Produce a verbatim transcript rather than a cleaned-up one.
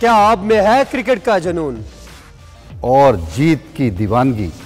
क्या आप में है क्रिकेट का जुनून और जीत की दीवानगी।